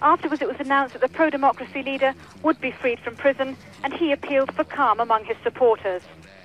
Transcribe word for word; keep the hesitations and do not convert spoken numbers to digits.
Afterwards, it was announced that the pro-democracy leader would be freed from prison, and he appealed for calm among his supporters.